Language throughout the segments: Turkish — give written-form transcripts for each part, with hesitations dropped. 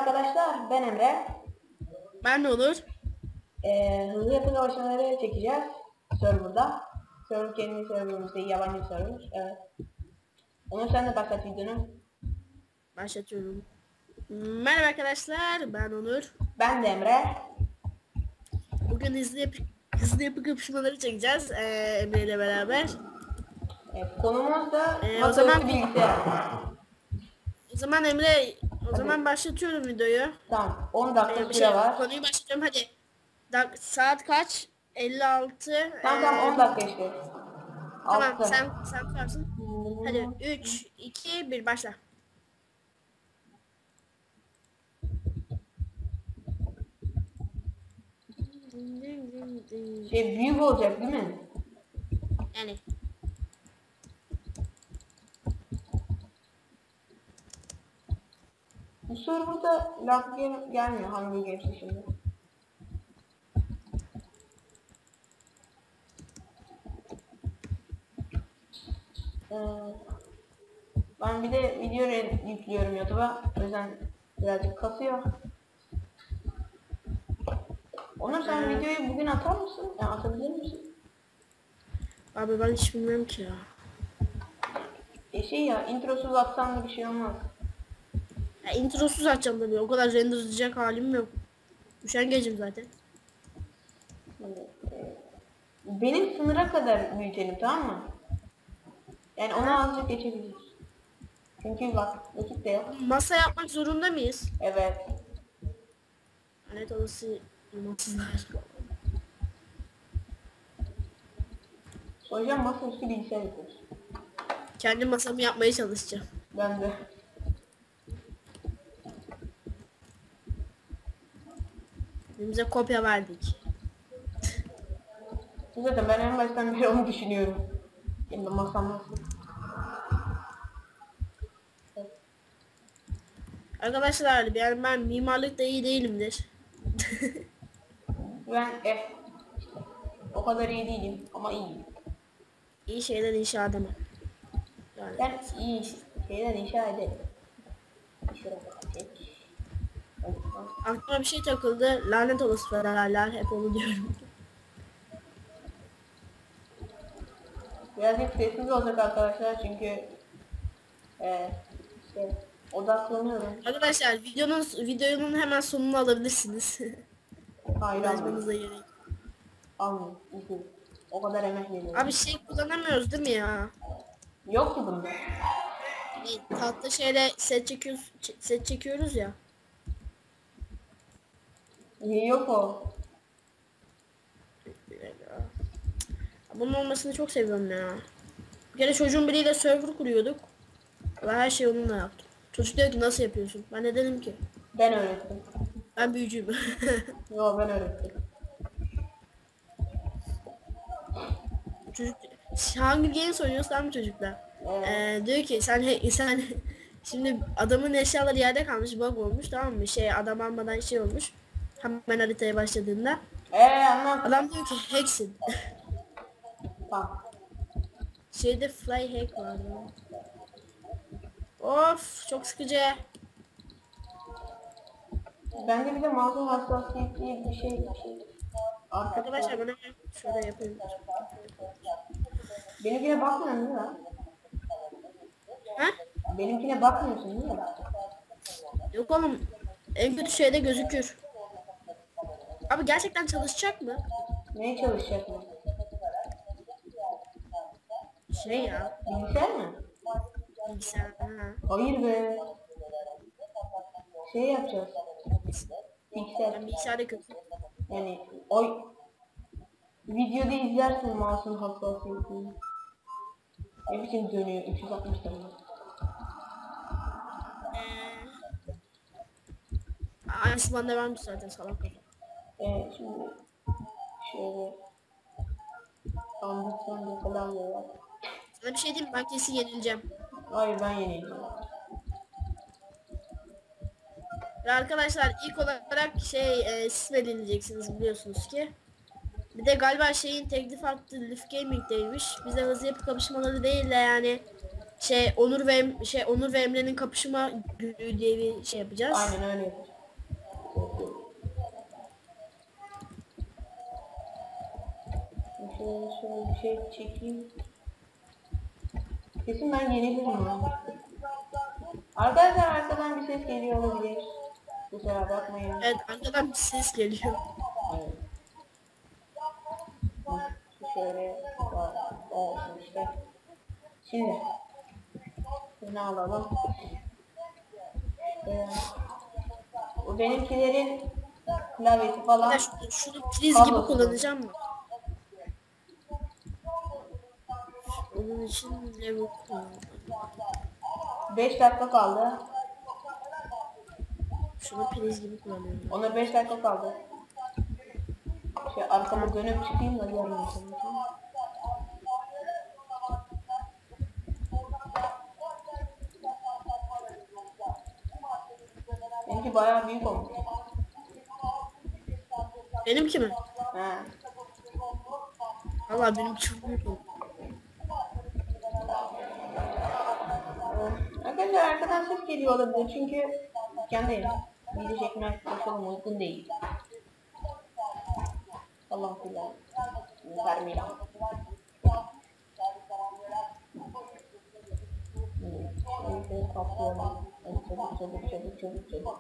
arkadaşlar, ben Emre. Ben de olur. Hızlı yapı savaşları çekeceğiz serverda. Server kendi serverımız değil, yabancı bir server. Evet. Onu sen de başlat videonu. Başlatıyorum. Merhaba arkadaşlar, ben Onur. Ben de Emre. Bugün hızlı yapı kapışmaları çekeceğiz Emre ile beraber. Evet, konumuz da O zaman bilgisayar. Emre, Hadi. zaman başlatıyorum videoyu. Tamam, 10 dakika süre var. Konuyu başlatıyorum hadi. Saat kaç? 56. Tamam, 10 dakika işte. Tamam, 6. sen tutarsın. Hadi 3, 2, 1 başla. Büyük olacak değil mi? Yani Bu serverda lag gelmiyor Hunger Games'e şimdi. Ben bir de video yüklüyorum YouTube'a. O yüzden birazcık kasıyor. Onur sen videoyu bugün atar mısın? Yani atabilir misin? abi ben hiç bilmiyorum ki ya. Introsuz atsan da bir şey olmaz. Ya introsuz açacağım tabii. O kadar renderlayacak halim yok. Üşengecim zaten. Benim sınıra kadar büyütelim, tamam mı? Yani onu azıcık geçebiliriz. Çünkü bak vakit de yok. Masa yapmak zorunda mıyız? Evet. Lanet olası imansızlar. Hocam masaüstü bilgisayar yapıyoruz. Kendi masamı yapmaya çalışacağım. Ben de. Birbirimize kopya verdik. Zaten ben en baştan beri onu düşünüyorum. Şimdi masam nasıl? Arkadaşlar ben mimarlıkta iyi değilimdir. Ben o kadar iyi değilim ama iyiyim. İyi şeyler inşa edemem. Yani Ben iyi şeyler inşa ederim. aklıma bir şey takıldı. Lanet olası federerler, hep onu diyorum. Birazcık sessiz olacak arkadaşlar çünkü odaklanıyorum. Arkadaşlar videonun hemen sonunu alabilirsiniz. Hayır, Uğraşmanıza gerek. almıyorum. İzledim. O kadar emek veriyorum. Abi kullanamıyoruz değil mi ya? Yok ki bunda. Tatlı şeyle set çekiyoruz ya. Yok o. Bunun olmasını çok seviyorum ya. Bir kere çocuğun biriyle server kuruyorduk. Ve her şeyi onunla yaptım. Çocuk diyor ki nasıl yapıyorsun? Ben ne dedim ki? Ben öğrettim. Ben büyücüyüm. Yo, ben öğrettim. Çocuk hangi Games oynuyorsan mı çocuklar? Diyor ki sen şimdi adamın eşyaları yerde kalmış, bug olmuş, tamam mı? Adam almadan olmuş. Hemen haritaya başladığında. Anlat. Adam diyor ki hacksin. Tamam. Fly hack vardı. Of çok sıkıcı. Bende bir de mağdur hassasiyet diye bir şey. Arkadaşlar bana şöyle yapayım. Benimkine bakmıyorsun değil mi? Ha? Benimkine bakmıyorsun değil mi? Yok oğlum. En kötü şeyde gözükür. Abi gerçekten çalışacak mı? Neye çalışacak mı? Ya. Bilgisayar mı? Bilgisayar. Ha. Hayır be. Yapacağız. Bilgisayar. Ben bilgisayarda kötü. Yani videoda izlersin mouse'un hassasiyetini. Ne biçim dönüyor 360 derece. Aynısı bende varmış zaten salak kafa. Şimdi şöyle ambitsen falan diyorlar. Sana bir şey diyeyim mi? Ben kesin yenileceğim. Hayır, ben yenileceğim. Ve arkadaşlar ilk olarak siz belirleyeceksiniz biliyorsunuz ki. Bir de galiba teklif attı Lift Gaming'deymiş. Bize hızlı yapı kapışmaları değil de yani Onur ve Emre'nin kapışma günü diye bir şey yapacağız. Aynen öyle. Şöyle bir şey çekeyim. Kesin ben yenilirim ya. Arkadaşlar arkadan bir ses geliyor olabilir. Kusura bakmayın. Evet, arkadan bir ses geliyor. Evet. Şöyle olsun işte. Şimdi bunu alalım. Bu benimkilerin klavyesi Bir falan de şunu priz gibi kablosu. kullanacağım mı? Onun için level kullanalım. 5 dakika kaldı. Şunu priz gibi kullanıyorum. Ona 5 dakika kaldı. Arkamı dönüp çıkayım da yarın benimki bayağı büyük olmuş. Benimki mi? He. Valla benim çok büyük oldu. Arkadaşlar arkadan ses geliyor olabilir çünkü dükkandayım. Video çekmek bakalım uygun değil. Allah filan. Vermeyeceğim. Şöyle kapıyorum. Çabuk.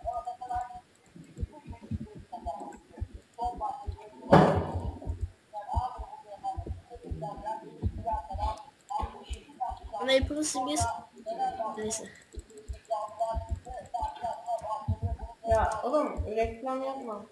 Bana Apple'ın simgesi... Neyse. Ya oğlum reklam yapma.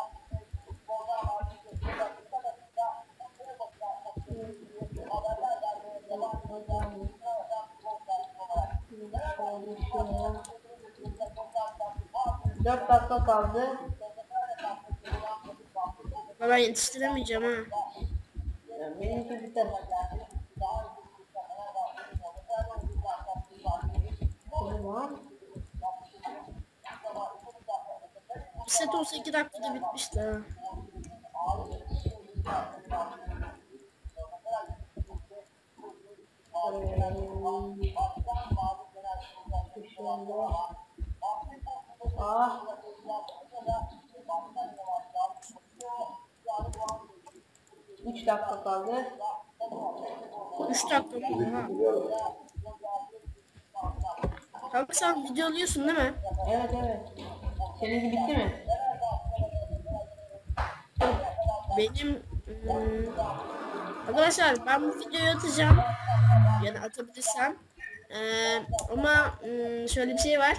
Dört dakika kaldı. Ben yetiştiremeyeceğim ha. Benimki biter. Tamam. Bir set olsa 2 dakikada bitmişti ha. Ah. 3 dakika kaldı. 3 dakika mı? Ha. Kanka sen video alıyorsun değil mi? Evet. Seninki bitti mi? Benim arkadaşlar ben bu videoyu atacağım. Yani atabilirsem. Ama şöyle bir şey var.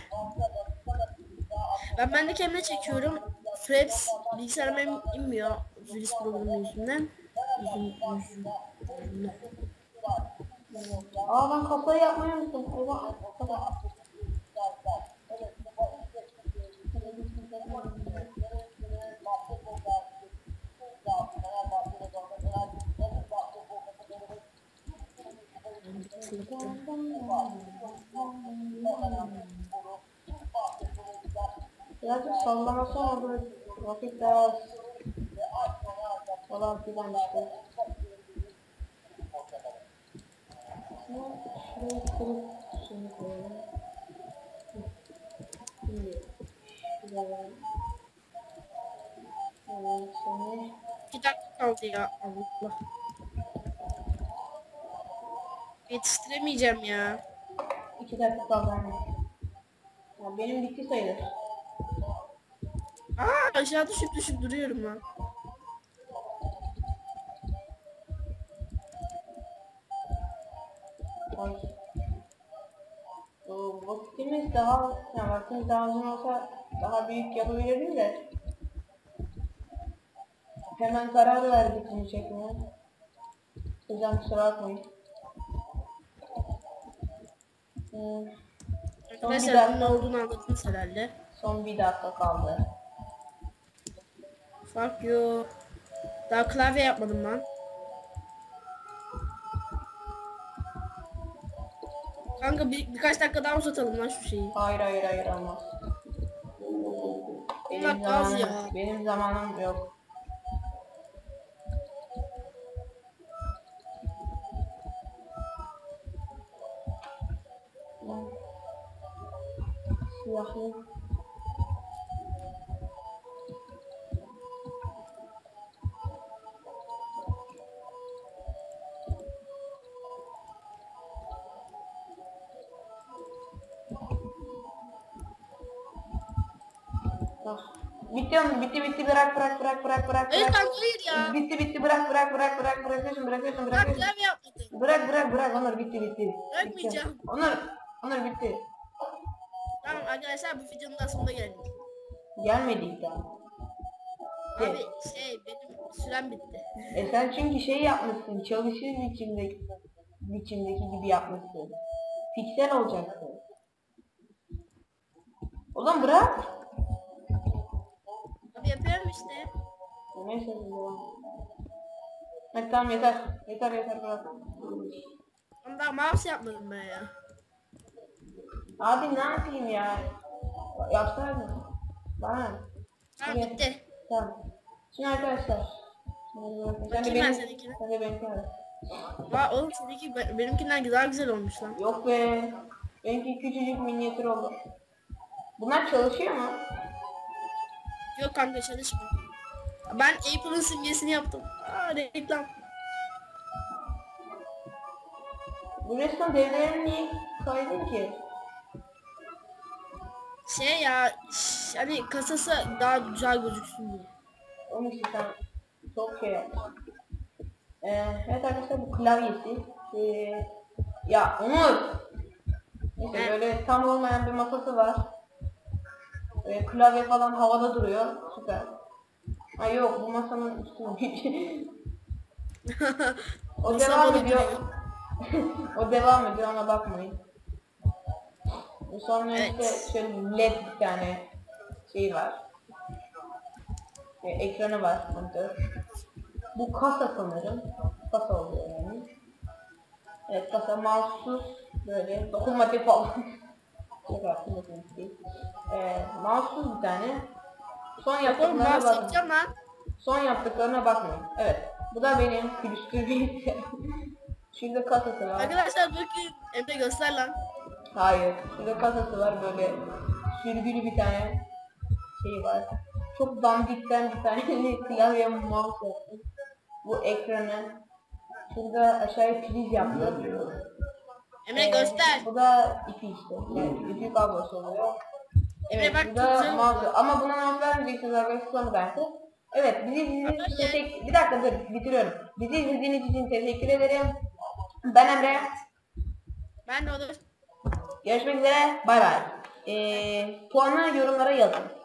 Ben de kendime çekiyorum. Fraps bilgisayarıma inmiyor virüs programı yüzünden. Aa ben kafayı yapmayı unuttum. Eyvah. Birazcık sallaması oldu. Vakit biraz falan filan işte. Şurayı kırıp şimdi koyalım. Şimdi şuraya. Evet seni. 2 dakika kaldı ya. Allah. Yetiştiremeyeceğim ya. 2 dakika kaldı anne. Ya benim bitti sayılır. Aşağı düşüp duruyorum lan. Ay. Vaktimiz daha, yani vaktimiz daha uzun olsa daha büyük yapabilirdim de hemen karar verdik bunu çekmeye. O yüzden kusura bakmayın. Arkadaşlar ne olduğunu anladınız herhalde. Son bir dakika kaldı. Fuck you. Daha klavye yapmadım ben. Kanka birkaç dakika daha uzatalım lan şu şeyi. Hayır olmaz. Benim zamanım yok. Siyahlı. Bitti Onur, bitti bırak. Hayır kanka hayır ya. Bitti bırak bırakıyorsun. Bak klavye yapmadın. Bırak Onur, bitti. Bırakmayacağım. Onur bitti. Tamam arkadaşlar bu videonun da sonuna geldik. Gelmedik daha. Abi benim sürem bitti. Sen çünkü şey yapmışsın, çalışır biçimdeki gibi yapmışsın. Piksel olacaksın. Oğlum bırak. Abi yapıyorum işte. Neyse devam. Hadi tamam yeter bırak. Ama daha mouse yapmadım ben ya. Abi ne yapayım ya? Yapsaydın. Bana. Tamam Evet. bitti. Tamam. Şimdi arkadaşlar. Bakayım ben seninkine. Sen de benimkine bak. Vay oğlum seninki benimkinden daha güzel olmuş lan. Yok be. Benimki küçücük minyatür oldu. Bunlar çalışıyor mu? Yok kanka çalışmıyor. Ben Apple'ın simgesini yaptım. Aa reklam. Bu resim devlerini niye kaydın ki? Hani kasası daha güzel gözüksün diye. Onun için sen çok şey yapmışsın. Evet arkadaşlar bu klavyesi. Ya Onur. Neyse Evet. böyle tam olmayan bir masası var. Klavye falan havada duruyor. Süper. Ha yok bu masanın üstünde. O Masa devam havada ediyor. duruyor. O devam ediyor ona bakmayın. Sonra Evet. işte şöyle led bir tane şey var. Ekranı var monitör. Bu kasa sanırım. Kasa oluyor yani. Evet kasa mouse'suz böyle dokunmatik falan. Çok aslında değil. Mouse'suz bir tane. Son Oğlum yaptıklarına mouse bakın. yapacağım lan. Son yaptıklarına bakmayın. Evet. Bu da benim külüstür bir Şurada kasası var. Arkadaşlar bakın Emre göster lan. Hayır. Şurada kasası var böyle sürgülü bir tane şey var. Çok dandikten bir tane klavye mouse yaptım. Bu ekranı. Şurada aşağıya priz yaptım. Emre göster. Bu da ipi işte. Yani ipi kablosu oluyor. Emre Evet, bak bu da güzel mouse. oldu. Ama buna mouse vermeyeceksiniz arkadaşlar sonra belki. Evet, bizi izlediğiniz için bir dakika dur, bitiriyorum. Bizi izlediğiniz için teşekkür ederim. Ben Emre. Ben de olur. Görüşmek üzere. Bay bay. Puanı yorumlara yazın.